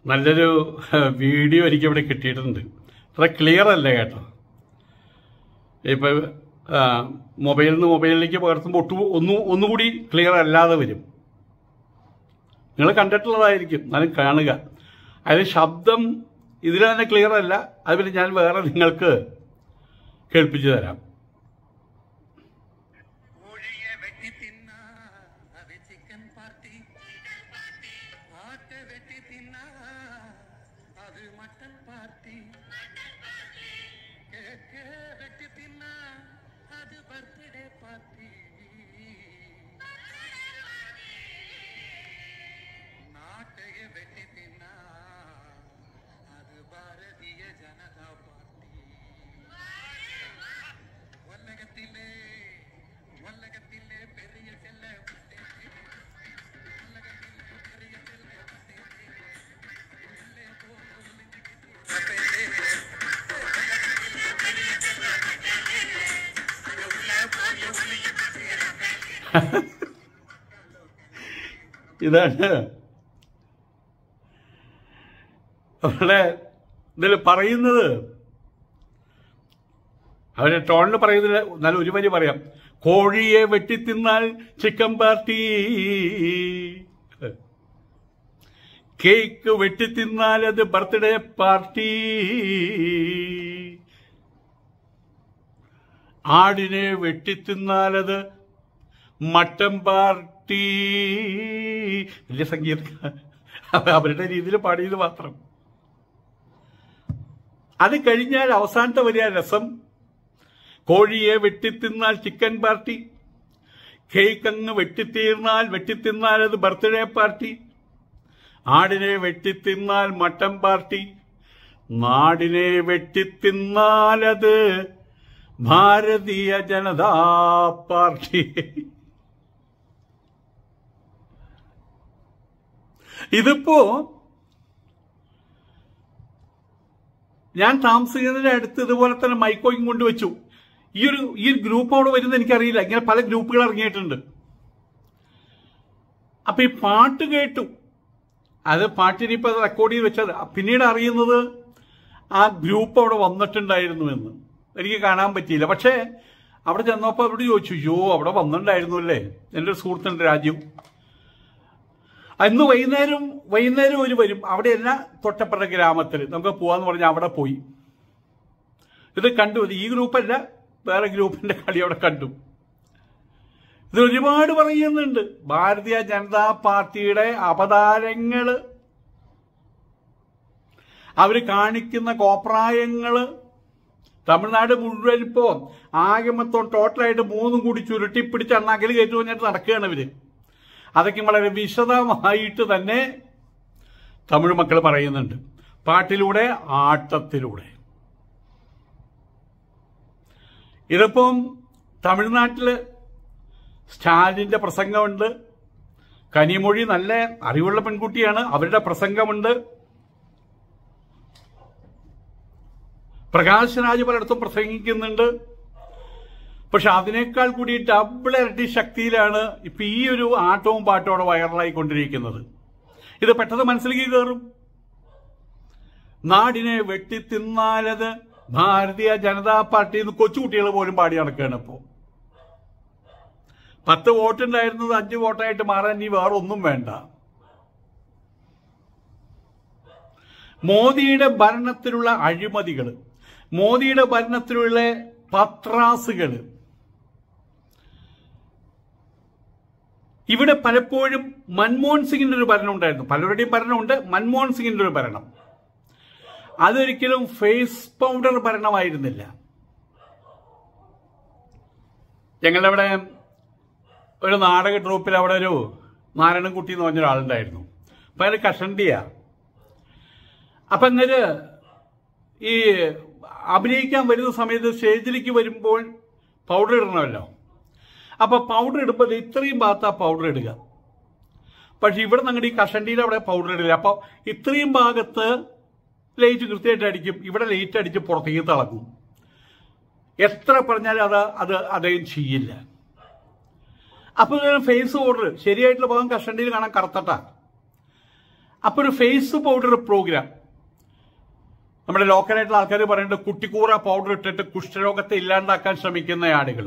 നല്ലൊരു വീഡിയോ എനിക്ക് ഇവിടെ കിട്ടിയിട്ടുണ്ട്. അത്ര ക്ലിയർ അല്ല കേട്ടോ. ഇപ്പം മൊബൈലിൽ നിന്ന് മൊബൈലിലേക്ക് പകർത്തുമ്പോൾ ഒന്നുകൂടി ക്ലിയർ അല്ലാതെ വരും. നിങ്ങൾ കണ്ടിട്ടുള്ളതായിരിക്കും, എന്നാലും കാണുക. അതിൽ ശബ്ദം ഇതിൽ തന്നെ ക്ലിയർ അല്ല. അത് പിന്നെ ഞാൻ വേറെ നിങ്ങൾക്ക് കേൾപ്പിച്ചു തരാം. ഇതാണ് അവരുടെ ഇതിൽ പറയുന്നത്. അവരുടെ ടോണിൽ പറയുന്നത് നല്ല ഒരു വരി പറയാം. കോഴിയെ വെട്ടിത്തിന്നാൽ ചിക്കൻ പാർട്ടി, കേക്ക് വെട്ടിത്തിന്നാൽ അത് ബർത്ത്ഡേ പാർട്ടി, ആടിനെ വെട്ടിത്തിന്നാലത് മട്ടൻ പാർട്ടി. വലിയ സംഗീതം അവരുടെ രീതിയിൽ പാടിയത് മാത്രം. അത് കഴിഞ്ഞാൽ അവസാനത്തെ വലിയ രസം, കോഴിയെ വെട്ടിത്തിന്നാൽ ചിക്കൻ പാർട്ടി, കേക്ക് അങ്ങ് വെട്ടിത്തിന്നാൽ അത് ബർത്ത്ഡേ പാർട്ടി, ആടിനെ വെട്ടിത്തിന്നാൽ മട്ടൻ പാർട്ടി, നാടിനെ വെട്ടിത്തിന്നാലത് ഭാരതീയ ജനതാ പാർട്ടി. ഇതിപ്പോ ഞാൻ താമസിക്കുന്നതിന്റെ അടുത്ത് ഇതുപോലെ തന്നെ മൈക്കോയും കൊണ്ടുവച്ചു. ഈ ഗ്രൂപ്പ് അവിടെ വരുന്നത് എനിക്കറിയില്ല. ഇങ്ങനെ പല ഗ്രൂപ്പുകൾ ഇറങ്ങിയിട്ടുണ്ട്. അപ്പൊ ഈ പാട്ട് കേട്ടു. അത് പാട്ടിനിപ്പോ റെക്കോർഡ് ചെയ്ത് വെച്ചത്. പിന്നീട് അറിയുന്നത് ആ ഗ്രൂപ്പ് അവിടെ വന്നിട്ടുണ്ടായിരുന്നു എന്ന്. എനിക്ക് കാണാൻ പറ്റിയില്ല. പക്ഷേ അവിടെ ചെന്നപ്പോൾ അവരോട് ചോദിച്ചു, യോ അവിടെ വന്നിട്ടുണ്ടായിരുന്നു അല്ലേ. എൻ്റെ ഒരു സുഹൃത്തുണ്ട് രാജീവ്. അന്ന് വൈകുന്നേരം ഒരു വരും. അവിടെയല്ല, തൊട്ടപ്പുറത്തെ ഗ്രാമത്തിൽ നമുക്ക് പോവാന്ന് പറഞ്ഞാൽ അവിടെ പോയി ഇത് കണ്ടു. ഈ ഗ്രൂപ്പല്ല, വേറെ ഗ്രൂപ്പിന്റെ കളി അവിടെ കണ്ടു. ഇത് ഒരുപാട് പറയുന്നുണ്ട്. ഭാരതീയ ജനതാ പാർട്ടിയുടെ അവതാരങ്ങള്, അവര് കാണിക്കുന്ന കോപ്രായങ്ങള് തമിഴ്നാട് മുഴുവൻ ഇപ്പോ ആകെ മൊത്തം ടോട്ടലായിട്ട് 3 കൂടി ചുരുട്ടിപ്പിടിച്ച് അണ്ണാക്കൽ കയറ്റി വന്നിട്ട് നടക്കുകയാണ് ഇവര്. അതൊക്കെ വളരെ വിശദമായിട്ട് തന്നെ തമിഴ് മക്കൾ പറയുന്നുണ്ട്, പാട്ടിലൂടെ ആട്ടത്തിലൂടെ. ഇതിപ്പം തമിഴ്നാട്ടില് സ്റ്റാലിന്റെ പ്രസംഗമുണ്ട്. കനിമൊഴി നല്ല അറിവുള്ള പെൺകുട്ടിയാണ്, അവരുടെ പ്രസംഗമുണ്ട്. പ്രകാശ് രാജ് പലയിടത്തും പ്രസംഗിക്കുന്നുണ്ട്. പക്ഷെ അതിനേക്കാൾ കൂടി ഡബിൾ ഇരട്ടി ശക്തിയിലാണ് ഇപ്പൊ ഈ ഒരു ആട്ടവും പാട്ടവും വൈറലായിക്കൊണ്ടിരിക്കുന്നത്. ഇത് പെട്ടെന്ന് മനസ്സിലേക്ക് കയറും. നാടിനെ വെട്ടിത്തിന്നാലത് ഭാരതീയ ജനതാ പാർട്ടി എന്ന് കൊച്ചുകുട്ടികൾ പോലും പാടി നടക്കുകയാണ്. ഇപ്പോ 10 വോട്ടുണ്ടായിരുന്നത് 5 വോട്ടായിട്ട് മാറാൻ ഇനി വേറെ ഒന്നും വേണ്ട. മോദിയുടെ ഭരണത്തിലുള്ള അഴിമതികൾ, മോദിയുടെ ഭരണത്തിലുള്ള പത്രാസുകൾ, ഇവിടെ പലപ്പോഴും മൻമോഹൻ സിംഗിന്റെ ഒരു ഭരണം ഉണ്ടായിരുന്നു. പലരുടെയും ഭരണമുണ്ട്. മൻമോഹൻ സിംഗിന്റെ ഒരു ഭരണം അതൊരിക്കലും ഫേസ് പൗഡർ ഭരണമായിരുന്നില്ല. ഞങ്ങളുടെ അവിടെ ഒരു നാടക ട്രൂപ്പിൽ അവിടെ ഒരു നാരായണൻകുട്ടി എന്ന് പറഞ്ഞൊരാളുണ്ടായിരുന്നു. അപ്പൊ അയാൾ കഷണ്ടിയാ. അപ്പൊ അങ്ങനെ ഈ അഭിനയിക്കാൻ വരുന്ന സമയത്ത് സ്റ്റേജിലേക്ക് വരുമ്പോൾ പൗഡർ ഇടണമല്ലോ. അപ്പൊ പൗഡർ ഇടുമ്പോൾ ഇത്രയും ഭാഗത്താ പൗഡർ ഇടുക. പക്ഷെ ഇവിടെ ഞങ്ങളുടെ ഈ കഷണ്ടിയുടെ അവിടെ പൗഡർ ഇടില്ല. അപ്പൊ ഇത്രയും ഭാഗത്ത് ലൈറ്റ് കൃത്യമായിട്ട് അടിക്കും, ഇവിടെ ലൈറ്റ് അടിച്ച് പുറത്തേക്ക് തിളങ്ങും. എത്ര പറഞ്ഞാലും അത് അദ്ദേഹം ചെയ്യില്ല. അപ്പൊ ഫേസ് പൗഡർ ശരിയായിട്ടുള്ള ഭാഗം കഷണ്ടിയിൽ കാണാൻ കറുത്തട്ട. അപ്പോൾ ഒരു ഫേസ് പൗഡർ പ്രോഗ്രാം, നമ്മുടെ ലോക്കലായിട്ടുള്ള ആൾക്കാർ പറയുന്നത് കുട്ടിക്കൂറ പൗഡർ ഇട്ടിട്ട് കുഷ്ഠരോഗത്തെ ഇല്ലാണ്ടാക്കാൻ ശ്രമിക്കുന്ന ആളുകൾ.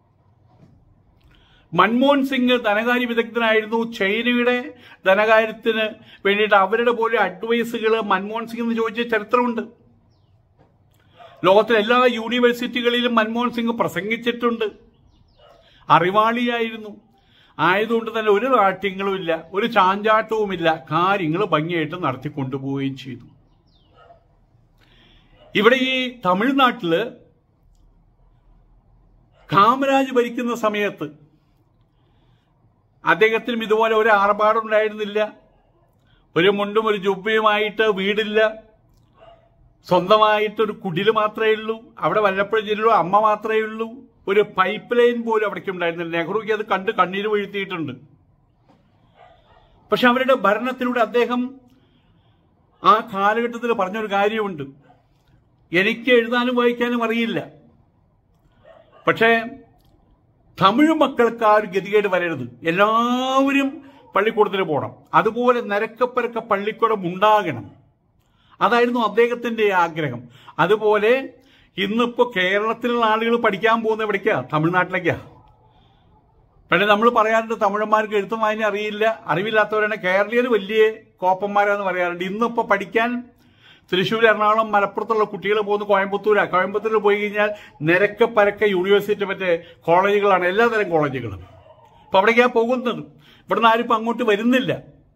മൻമോഹൻ സിംഗ് ധനകാര്യ വിദഗ്ധനായിരുന്നു. ചൈനയുടെ ധനകാര്യത്തിന് വേണ്ടിയിട്ട് അവരുടെ പോലും അഡ്വൈസുകൾ മൻമോഹൻ സിംഗ് എന്ന് ചോദിച്ച ചരിത്രമുണ്ട്. ലോകത്തിലെ എല്ലാ യൂണിവേഴ്സിറ്റികളിലും മൻമോഹൻ സിംഗ് പ്രസംഗിച്ചിട്ടുണ്ട്. അറിവാളിയായിരുന്നു. ആയതുകൊണ്ട് തന്നെ ഒരു നാട്യങ്ങളും ഇല്ല, ഒരു ചാഞ്ചാട്ടവുമില്ല, കാര്യങ്ങൾ ഭംഗിയായിട്ട് നടത്തിക്കൊണ്ടുപോവുകയും ചെയ്തു. ഇവിടെ ഈ തമിഴ്നാട്ടില് കാമരാജ് ഭരിക്കുന്ന സമയത്ത് അദ്ദേഹത്തിനും ഇതുപോലെ ഒരു ആർഭാടുണ്ടായിരുന്നില്ല. ഒരു മുണ്ടും ഒരു ജുബ്ബയുമായിട്ട് വീടില്ല, സ്വന്തമായിട്ടൊരു കുടില് മാത്രമേ ഉള്ളൂ. അവിടെ വല്ലപ്പോഴും ചെല്ലുള്ളൂ, അമ്മ മാത്രമേ ഉള്ളൂ. ഒരു പൈപ്പ് ലൈൻ പോലും അവിടേക്ക് ഉണ്ടായിരുന്നില്ല. നെഹ്റുക്ക് അത് കണ്ട് കണ്ണീര് വീഴ്ത്തിയിട്ടുണ്ട്. പക്ഷെ അവരുടെ ഭരണത്തിലൂടെ അദ്ദേഹം ആ കാലഘട്ടത്തിൽ പറഞ്ഞൊരു കാര്യമുണ്ട്, എനിക്ക് എഴുതാനും വായിക്കാനും അറിയില്ല, പക്ഷേ തമിഴ് മക്കൾക്ക് ആ ഒരു ഗതികേട് വരരുത്, എല്ലാവരും പള്ളിക്കൂടത്തിൽ പോകണം, അതുപോലെ നിരക്കപ്പരക്ക പള്ളിക്കൂടം ഉണ്ടാകണം. അതായിരുന്നു അദ്ദേഹത്തിന്റെ ആഗ്രഹം. അതുപോലെ ഇന്നിപ്പോ കേരളത്തിലുള്ള ആളുകൾ പഠിക്കാൻ പോകുന്ന എവിടേക്കാ? തമിഴ്നാട്ടിലേക്കാ. പക്ഷേ നമ്മൾ പറയാറുണ്ട് തമിഴന്മാർക്ക് എഴുത്തും വായന അറിയില്ല, അറിവില്ലാത്തവരാണ് കേരളീയർ വലിയ കോപ്പന്മാരാന്ന് പറയാറുണ്ട്. ഇന്നിപ്പോ പഠിക്കാൻ തൃശ്ശൂർ, എറണാകുളം, മലപ്പുറത്തുള്ള കുട്ടികൾ പോകുന്ന കോയമ്പത്തൂരിൽ പോയി കഴിഞ്ഞാൽ നിരക്ക് പരക്ക യൂണിവേഴ്സിറ്റി മറ്റേ കോളേജുകളാണ്, എല്ലാതരം കോളേജുകളും. അപ്പൊ അവിടേക്കാ പോകുന്നത്. ഇവിടുന്ന് ആരും ഇപ്പൊ അങ്ങോട്ട് വരുന്നില്ല.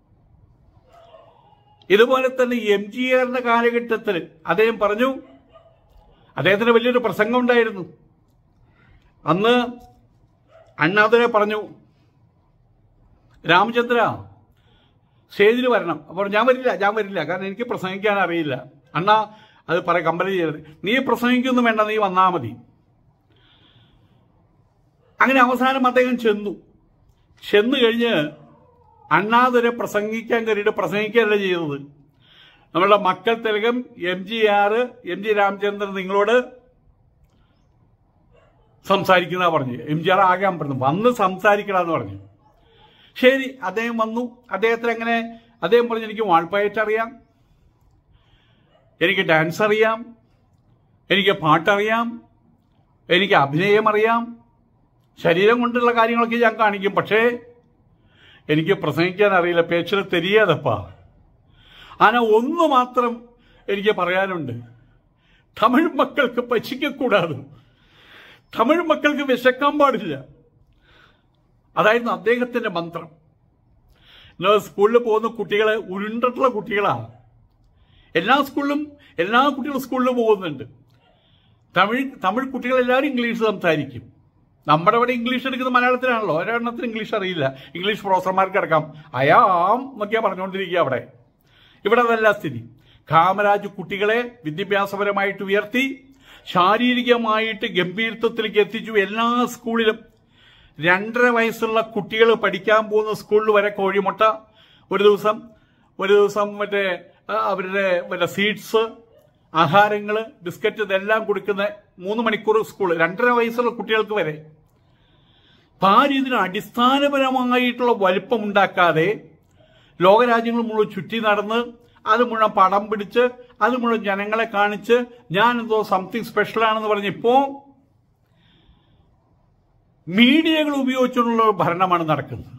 ഇതുപോലെ തന്നെ MGRന്റെ കാലഘട്ടത്തിൽ അദ്ദേഹം പറഞ്ഞു, അദ്ദേഹത്തിന് വലിയൊരു പ്രസംഗം ഉണ്ടായിരുന്നു. അന്ന് അണ്ണാതുരെ പറഞ്ഞു, രാമചന്ദ്ര സ്റ്റേജിൽ വരണം. അപ്പോൾ ഞാൻ വരില്ല, കാരണം എനിക്ക് പ്രസംഗിക്കാൻ അറിയില്ല. അണ്ണാ അത് കമ്പൽ ചെയ്യരുത്, നീ പ്രസംഗിക്കൊന്നും വേണ്ട, നീ വന്നാ മതി. അങ്ങനെ അവസാനം അദ്ദേഹം ചെന്നു കഴിഞ്ഞ് അണ്ണാതുരെ പ്രസംഗിക്കാൻ കയറിയിട്ട് പ്രസംഗിക്കുകയല്ല ചെയ്തത്. നമ്മളുടെ മക്കൾ തിലകം MGR, MG രാമചന്ദ്രൻ നിങ്ങളോട് സംസാരിക്കുന്ന പറഞ്ഞു. MGR ആകാൻ പറഞ്ഞു, വന്ന് സംസാരിക്കണമെന്ന് പറഞ്ഞു. ശരി, അദ്ദേഹം വന്നു. അദ്ദേഹം പറഞ്ഞു, എനിക്ക് വാൾപ്പായിട്ട് അറിയാം, എനിക്ക് ഡാൻസ് അറിയാം, എനിക്ക് പാട്ടറിയാം, എനിക്ക് അഭിനയം അറിയാം, ശരീരം കൊണ്ടുള്ള കാര്യങ്ങളൊക്കെ ഞാൻ കാണിക്കും, പക്ഷേ എനിക്ക് പ്രസംഗിക്കാൻ അറിയില്ല, പേച്ചിൽ തെരിയാതപ്പാ. അങ്ങനെ ഒന്ന് മാത്രം എനിക്ക് പറയാനുണ്ട്, തമിഴ് മക്കൾക്ക് പച്ചിക്കൂടാതെ, തമിഴ് മക്കൾക്ക് വിശക്കാൻ പാടില്ല. അതായിരുന്നു അദ്ദേഹത്തിന്റെ മന്ത്രം. സ്കൂളിൽ പോകുന്ന കുട്ടികളെ ഉരുണ്ടിട്ടുള്ള കുട്ടികളാണ്. എല്ലാ കുട്ടികളും സ്കൂളിൽ പോകുന്നുണ്ട്. തമിഴ് കുട്ടികളെല്ലാവരും ഇംഗ്ലീഷ് സംസാരിക്കും. നമ്മുടെ അവിടെ ഇംഗ്ലീഷ് എടുക്കുന്നത് മലയാളത്തിലാണല്ലോ, ഒരെണ്ണത്തിന് ഇംഗ്ലീഷ് അറിയില്ല. ഇംഗ്ലീഷ് പ്രൊഫസർമാർക്ക് അടക്കം അയാം എന്നൊക്കെയാ പറഞ്ഞുകൊണ്ടിരിക്കുക അവിടെ. ഇവിടെ അതല്ല സ്ഥിതി. കാമരാജ് കുട്ടികളെ വിദ്യാഭ്യാസപരമായിട്ട് ഉയർത്തി, ശാരീരികമായിട്ട് ഗംഭീരത്വത്തിലേക്ക് എത്തിച്ചു. എല്ലാ സ്കൂളിലും 2.5 വയസ്സുള്ള കുട്ടികൾ പഠിക്കാൻ പോകുന്ന സ്കൂളിൽ വരെ കോഴിമുട്ട, ഒരു ദിവസം മറ്റേ അവരുടെ സീഡ്സ്, ആഹാരങ്ങൾ, ബിസ്ക്കറ്റ്, ഇതെല്ലാം കൊടുക്കുന്ന 3 മണിക്കൂർ സ്കൂൾ 2.5 വയസ്സുള്ള കുട്ടികൾക്ക് വരെ. അപ്പൊ ആ രീതിയിൽ അടിസ്ഥാനപരമായിട്ടുള്ള വലിപ്പം ഉണ്ടാക്കാതെ ലോകരാജ്യങ്ങൾ മുഴുവൻ ചുറ്റി നടന്ന് അത് മുഴുവൻ പടം പിടിച്ച് അത് മുഴുവൻ ജനങ്ങളെ കാണിച്ച് ഞാൻ എന്തോ സംതിങ് സ്പെഷ്യലാണെന്ന് പറഞ്ഞ് ഇപ്പോ മീഡിയകൾ ഉപയോഗിച്ചുള്ള ഭരണമാണ് നടക്കുന്നത്.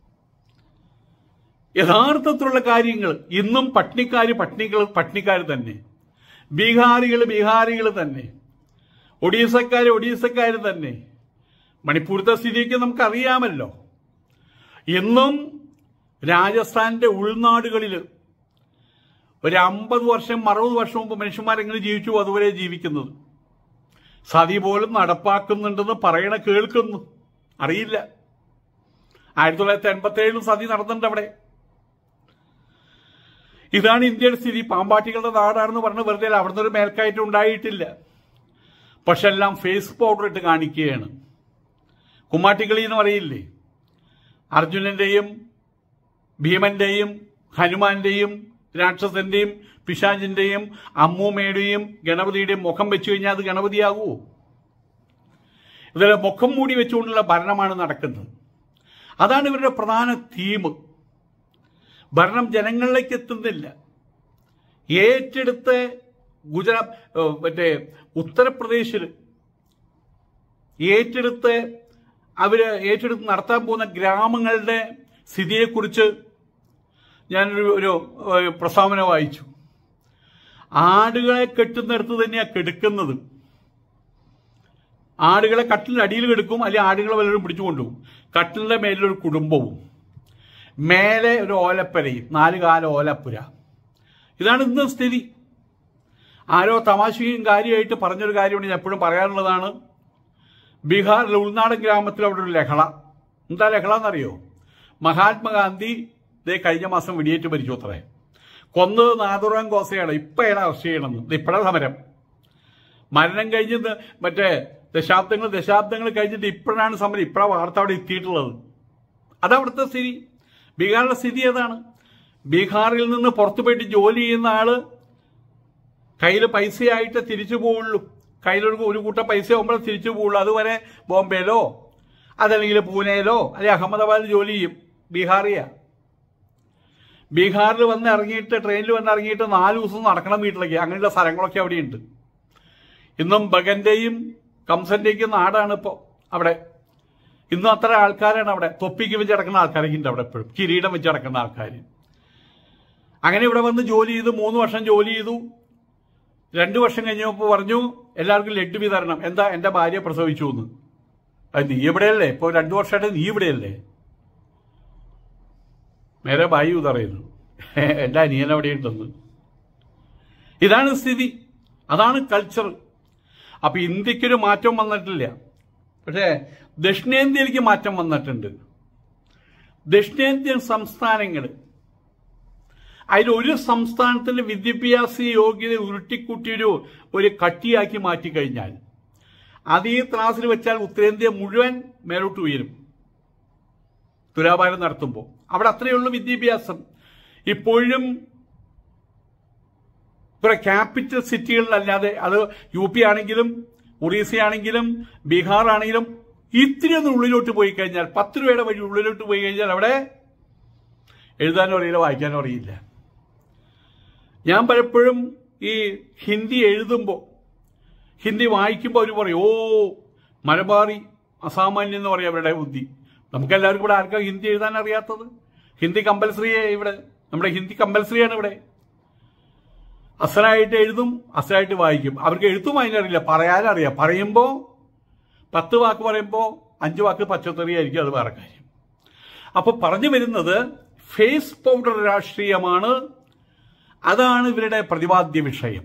യഥാർത്ഥത്തിലുള്ള കാര്യങ്ങൾ ഇന്നും പട്ടിണിക്കാർ തന്നെ, ബീഹാറികൾ തന്നെ, ഒഡീസക്കാർ തന്നെ. മണിപ്പൂരത്തെ സ്ഥിതിക്ക് നമുക്കറിയാമല്ലോ. ഇന്നും രാജസ്ഥാന്റെ ഉൾനാടുകളിൽ ഒരു 50 വർഷം 60 വർഷം മുമ്പ് മനുഷ്യന്മാരെങ്ങനെ ജീവിച്ചു അതുപോലെ ജീവിക്കുന്നത്. സതി പോലും നടപ്പാക്കുന്നുണ്ടെന്ന് കേൾക്കുന്നു, അറിയില്ല. 1987 സതി നടന്നിട്ടുണ്ട് അവിടെ. ഇതാണ് ഇന്ത്യയുടെ സ്ഥിതി. പാമ്പാട്ടികളുടെ നാടാണെന്ന് പറഞ്ഞ് വെറുതെ അവിടുന്ന് ഒരു മേൽക്കയറ്റം ഉണ്ടായിട്ടില്ല. പക്ഷെ എല്ലാം ഫേസ് പൗഡർ ഇട്ട് കാണിക്കുകയാണ്. കുമ്മാട്ടിക്കളി എന്ന് പറയില്ലേ, അർജുനന്റെയും ഭീമന്റെയും ഹനുമാന്റെയും രാക്ഷസന്റെയും പിശാചിന്റെയും അമ്മൂമ്മയുടെയും ഗണപതിയുടെയും മുഖം വെച്ചു കഴിഞ്ഞാൽ അത് ഗണപതിയാകുമോ? ഇതിലെ മുഖം മൂടി വെച്ചുകൊണ്ടുള്ള ഭരണമാണ് നടക്കുന്നത്. അതാണ് ഇവരുടെ പ്രധാന തീം. ഭരണം ജനങ്ങളിലേക്ക് എത്തുന്നില്ല. ഏറ്റെടുത്ത് മറ്റേ ഉത്തർപ്രദേശിൽ ഏറ്റെടുത്ത് നടത്താൻ പോകുന്ന ഗ്രാമങ്ങളുടെ സ്ഥിതിയെക്കുറിച്ച് ഞാനൊരു പ്രസ്താവന വായിച്ചു. ആടുകളെ കെട്ടുന്നിടത്ത് തന്നെയാണ് കെടുക്കുന്നത്. ആടുകളെ കട്ടിലിൻ്റെ അടിയിൽ കെടുക്കും, അല്ലെങ്കിൽ ആടുകളെ വല്ലവരും പിടിച്ചു കൊണ്ടുപോകും. കട്ടിലിൻ്റെ മേലൊരു കുടുംബവും, മേലെ ഒരു ഓലപ്പുരയും, 4 കാല ഓലപ്പുര. ഇതാണ് ഇന്ന് സ്ഥിതി. ആരോ തമാശയും കാര്യമായിട്ട് പറഞ്ഞൊരു കാര്യമാണ് ഞാൻ എപ്പോഴും പറയാറുള്ളതാണ്. ബീഹാറിലെ ഉൾനാടൻ ഗ്രാമത്തിൽ അവിടെ ഒരു ലഹള. എന്താ ലഹള എന്നറിയോ? മഹാത്മാഗാന്ധി കഴിഞ്ഞ മാസം വെടിയേറ്റ് മരിച്ചു അത്രേ. കൊന്നത് നാഥുറാം ഗോസയാണ്. ഇപ്പം അയാളെ അറസ്റ്റ് ചെയ്യണമെന്ന്. ഇപ്പോഴാണ് സമരം. മരണം കഴിഞ്ഞ് മറ്റേ ദശാബ്ദങ്ങൾ കഴിഞ്ഞിട്ട് ഇപ്പോഴാണ് സമരം. ഇപ്പോഴാണ് വാർത്ത അവിടെ എത്തിയിട്ടുള്ളത്. അതവിടുത്തെ സ്ഥിതി. ബീഹാറിലെ സ്ഥിതി ഏതാണ്? ബീഹാറിൽ നിന്ന് പുറത്തു പോയിട്ട് ജോലി ചെയ്യുന്ന ആള് കയ്യിൽ പൈസയായിട്ട് തിരിച്ചു പോവുള്ളൂ. കയ്യിലൊരു കൂട്ടം പൈസ ആകുമ്പോൾ തിരിച്ചു പോവുള്ളൂ. അതുവരെ ബോംബെയിലോ അതല്ലെങ്കിൽ പൂനെയിലോ അല്ലെങ്കിൽ അഹമ്മദാബാദിൽ ജോലി ചെയ്യും. ബീഹാറിൽ വന്ന് ഇറങ്ങിയിട്ട്, ട്രെയിനിൽ വന്ന് ഇറങ്ങിയിട്ട് 4 ദിവസം നടക്കണം വീട്ടിലേക്ക്. അങ്ങനെയുള്ള സ്ഥലങ്ങളൊക്കെ അവിടെയുണ്ട്. ഇന്നും ബഗന്റെയും കംസന്റെയും നാടാണ് ഇപ്പോൾ അവിടെ. ഇന്നും അത്ര ആൾക്കാരാണ് അവിടെ. തൊപ്പിക്ക് വെച്ച് നടക്കുന്ന ആൾക്കാരൊക്കെ ഉണ്ട് അവിടെ എപ്പോഴും. കിരീടം വെച്ച് നടക്കുന്ന ആൾക്കാർ. അങ്ങനെ ഇവിടെ വന്ന് ജോലി ചെയ്തു. 3 വർഷം ജോലി ചെയ്തു. 2 വർഷം കഴിഞ്ഞപ്പോൾ പറഞ്ഞു എല്ലാവർക്കും ലഡ്ഡു വിതരണം. എന്താ? എൻ്റെ ഭാര്യ പ്രസവിച്ചു എന്ന്. അത് നീ ഇവിടെയല്ലേ? ഇപ്പോൾ 2 വർഷമായിട്ട് നീ ഇവിടെയല്ലേ? മേരെ ഭായി പറയുന്നു എൻ്റെ അനിയൻ അവിടെയുണ്ടെന്ന്. ഇതാണ് സ്ഥിതി. അതാണ് കൾച്ചർ. അപ്പൊ ഇന്ത്യക്കൊരു മാറ്റം വന്നിട്ടില്ല. പക്ഷേ ദക്ഷിണേന്ത്യയിലേക്ക് മാറ്റം വന്നിട്ടുണ്ട്. ദക്ഷിണേന്ത്യൻ സംസ്ഥാനങ്ങൾ, അതിലൊരു സംസ്ഥാനത്തിന്റെ വിദ്യാഭ്യാസ യോഗ്യത ഉരുട്ടിക്കൂട്ടിയൊരു കട്ടിയാക്കി മാറ്റിക്കഴിഞ്ഞാൽ അത് ഈ ത്രാസിൽ വെച്ചാൽ ഉത്തരേന്ത്യ മുഴുവൻ മേലോട്ട് ഉയരും. തുലാഭാരം നടത്തുമ്പോൾ അവിടെ അത്രയുള്ള വിദ്യാഭ്യാസം. ഇപ്പോഴും കുറെ ക്യാപിറ്റൽ സിറ്റികളിലല്ലാതെ, അത് UP ആണെങ്കിലും ഒറീസ ആണെങ്കിലും ബീഹാർ ആണെങ്കിലും ഇത്തിരി ഒന്ന് ഉള്ളിലോട്ട് പോയി കഴിഞ്ഞാൽ, 10 രൂപയുടെ വഴി ഉള്ളിലോട്ട് പോയി കഴിഞ്ഞാൽ അവിടെ എഴുതാനോ അറിയില്ല, വായിക്കാനോ അറിയില്ല. ഞാൻ പലപ്പോഴും ഈ ഹിന്ദി എഴുതുമ്പോൾ, ഹിന്ദി വായിക്കുമ്പോൾ അവർ പറയും, ഓ മലബാറി അസാമാന്യം എന്ന് പറയും അവരുടെ ബുദ്ധി. നമുക്കെല്ലാവർക്കും ഇവിടെ ആർക്കാണ് ഹിന്ദി എഴുതാൻ അറിയാത്തത്? ഹിന്ദി കമ്പൽസറിയെ ഇവിടെ, നമ്മുടെ ഹിന്ദി കമ്പൽസറിയാണ് ഇവിടെ. അസലായിട്ട് എഴുതും, അസലായിട്ട് വായിക്കും. അവർക്ക് എഴുത്തും വായിക്കാനറിയില്ല, പറയാനറിയാം. പറയുമ്പോൾ 10 വാക്ക് പറയുമ്പോൾ 5 വാക്ക് പച്ചത്തെറിയായിരിക്കും. അത് വേറെ കാര്യം. അപ്പോൾ പറഞ്ഞു വരുന്നത് ഫേസ് പൗഡർ രാഷ്ട്രീയമാണ്. അതാണ് ഇവരുടെ പ്രതിപാദ്യ വിഷയം.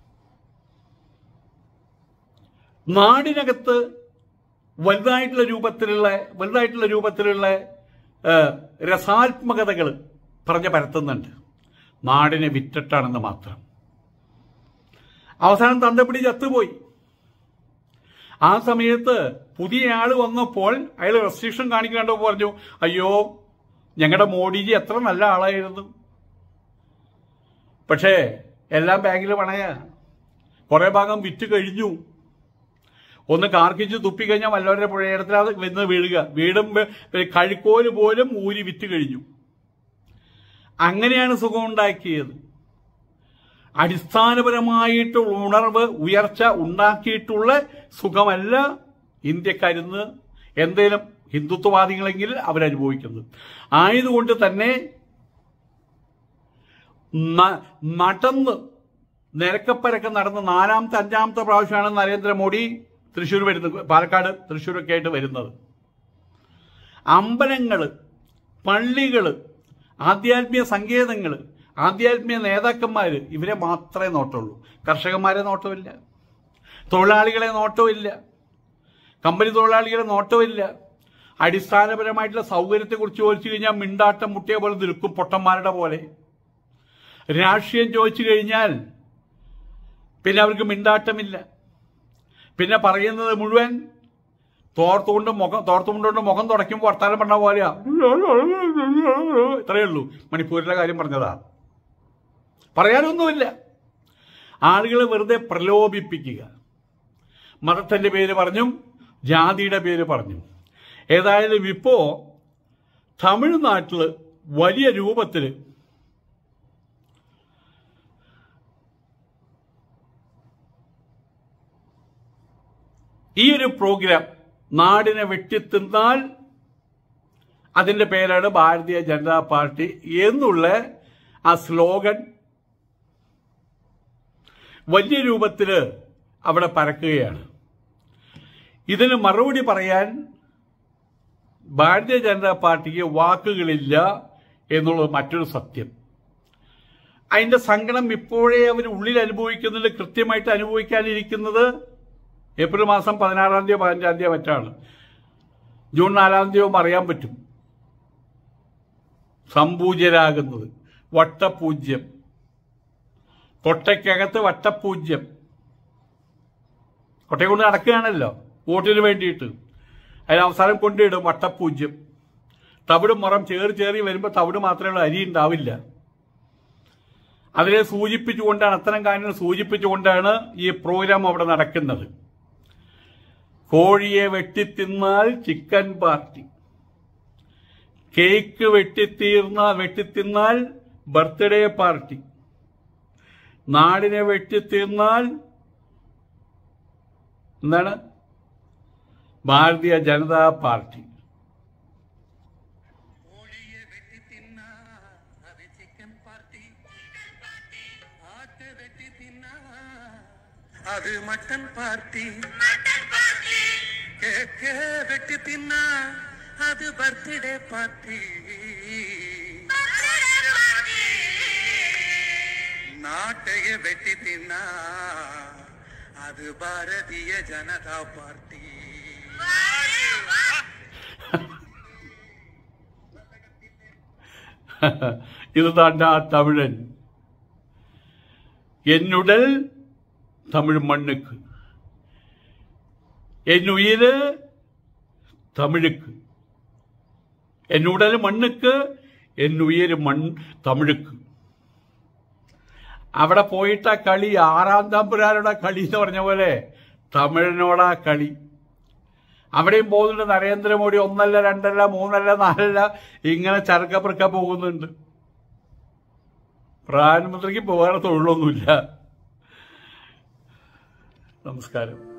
നാടിനകത്ത് വലുതായിട്ടുള്ള രൂപത്തിലുള്ള രസാത്മകതകൾ പറഞ്ഞ് പരത്തുന്നുണ്ട്. നാടിനെ വിറ്റിട്ടാണെന്ന് മാത്രം. അവസാനം തന്തപ്പിടി ചത്തുപോയി. ആ സമയത്ത് പുതിയ ആള് വന്നപ്പോൾ അയാൾ റെസ്ട്രിക്ഷൻ കാണിക്കാണ്ടപ്പോൾ പറഞ്ഞു, അയ്യോ ഞങ്ങളുടെ മോഡിജി എത്ര നല്ല ആളായിരുന്നു. പക്ഷേ എല്ലാം ബാങ്കിൽ പണയാ. കുറെ ഭാഗം വിറ്റ് കഴിഞ്ഞു. ഒന്ന് കാർക്കിച്ച് തുപ്പിക്കഴിഞ്ഞാൽ വല്ലവരുടെ പുഴയിടത്തിലാണ് വന്ന് വീഴുക. വീടും കഴുക്കോല് പോലും ഊരി വിറ്റ് കഴിഞ്ഞു. അങ്ങനെയാണ് സുഖമുണ്ടാക്കിയത്. അടിസ്ഥാനപരമായിട്ടുള്ള ഉണർവ്, ഉയർച്ച ഉണ്ടാക്കിയിട്ടുള്ള സുഖമല്ല ഇന്ത്യക്കാരിന്ന് എന്തേലും ഹിന്ദുത്വവാദികളെങ്കിൽ അവരനുഭവിക്കുന്നത്. ആയതുകൊണ്ട് തന്നെ നടന്ന് നിരക്കപ്പരക്കെ നടന്ന് 4ാമത്തെ 5ാമത്തെ പ്രാവശ്യമാണ് നരേന്ദ്രമോദി തൃശ്ശൂർ വരുന്നത്, പാലക്കാട് തൃശ്ശൂരൊക്കെ ആയിട്ട് വരുന്നത്. അമ്പലങ്ങൾ, പള്ളികൾ, ആധ്യാത്മിക സങ്കേതങ്ങൾ, ആധ്യാത്മിക നേതാക്കന്മാർ, ഇവരെ മാത്രമേ നോട്ടമുള്ളൂ. കർഷകന്മാരെ നോട്ടമില്ല, തൊഴിലാളികളെ നോട്ടമില്ല, കമ്പനി തൊഴിലാളികളെ നോട്ടമില്ല. അടിസ്ഥാനപരമായിട്ടുള്ള സൗകര്യത്തെക്കുറിച്ച് ചോദിച്ചു കഴിഞ്ഞാൽ മിണ്ടാട്ടം മുട്ടിയ പോലെ നിൽക്കും, പൊട്ടന്മാരുടെ പോലെ. രാഷ്ട്രീയം ചോദിച്ചു കഴിഞ്ഞാൽ പിന്നെ അവർക്ക് മിണ്ടാട്ടമില്ല. പിന്നെ പറയുന്നത് മുഴുവൻ തോർത്തുകൊണ്ട് മുഖം തുടയ്ക്കുമ്പോൾ വർത്താനം പറഞ്ഞ പോലെയാ. ഇത്രയേ ഉള്ളൂ. മണിപ്പൂരിലെ കാര്യം പറഞ്ഞതാ, പറയാനൊന്നുമില്ല. ആളുകളെ വെറുതെ പ്രലോഭിപ്പിക്കുക. മതത്തിന്റെ പേര് പറഞ്ഞും ജാതിയുടെ പേര് പറഞ്ഞും. ഏതായാലും ഇപ്പോ തമിഴ്നാട്ടിൽ വലിയ രൂപത്തിൽ ഈ ഒരു പ്രോഗ്രാം നാടിനെ വെട്ടിത്തിന്നാൽ അതിന്റെ പേരാണ് ഭാരതീയ ജനതാ പാർട്ടി എന്നുള്ള ആ സ്ലോഗൻ വലിയ രൂപത്തിൽ അവിടെ പരക്കുകയാണ്. ഇതിന് മറുപടി പറയാൻ ഭാരതീയ ജനതാ പാർട്ടിക്ക് വാക്കുകളില്ല എന്നുള്ളത് മറ്റൊരു സത്യം. അതിന്റെ സങ്കടം ഇപ്പോഴേ അവർ ഉള്ളിൽ അനുഭവിക്കുന്നുണ്ട്. കൃത്യമായിട്ട് അനുഭവിക്കാനിരിക്കുന്നത് ഏപ്രിൽ മാസം 16-ാം തീയതി 15-ാം തീയതി മറ്റാണ്. ജൂൺ 4-ാം തീയതി അറിയാൻ പറ്റും. സംപൂജ്യരാകുന്നത് വട്ടപൂജ്യം, കൊട്ടയ്ക്കകത്ത് വട്ടപൂജ്യം. കൊട്ടയെ കൊണ്ട് നടക്കുകയാണല്ലോ വോട്ടിന് വേണ്ടിയിട്ട്. അതിന് അവസാനം കൊണ്ടിടും വട്ടപൂജ്യം. തവിടും മുറം ചേറി വരുമ്പോൾ തവിട് മാത്രമേ അരി ഉണ്ടാവില്ല. അതിനെ സൂചിപ്പിച്ചുകൊണ്ടാണ്, അത്തരം കാര്യങ്ങൾ സൂചിപ്പിച്ചുകൊണ്ടാണ് ഈ പ്രോഗ്രാം അവിടെ നടക്കുന്നത്. കോഴിയെ വെട്ടിത്തിന്നാൽ ചിക്കൻ പാർട്ടി, കേക്ക് വെട്ടിത്തിന്നാൽ ബർത്ത്ഡേ പാർട്ടി, നാടിനെ വെട്ടിത്തിന്നാൽ എന്താണ് ഭാരതീയ ജനതാ പാർട്ടി. அது மட்டன் பார்ட்டி, கேக்கு வெட்டி தின்னா அது பர்த்டே பார்ட்டி, நாட்டையே வெட்டி தின்னா அது பாரதிய ஜனதா பார்ட்டி. இதுதான்டா தமிழன், என்னுடல் தமிழ் மண்ணுக்கு, என் உயிர் தமிழுக்கு, என் உடல் மண்ணுக்கு, എൻ ഉയര് തമിഴുക്ക്. അവിടെ പോയിട്ട കളി 6-ാം തമ്പുരാനുടെ കളി എന്ന് പറഞ്ഞ പോലെ തമിഴിനോടാ കളി. അവിടെയും പോകുന്നുണ്ട് നരേന്ദ്രമോദി. 1 അല്ല 2 അല്ല 3 അല്ല 4 അല്ല ഇങ്ങനെ ചരക്കപ്പുറക്ക പോകുന്നുണ്ട്. പ്രധാനമന്ത്രിക്ക് വേറെ തൊഴിലൊന്നുമില്ല. നമസ്കാരം.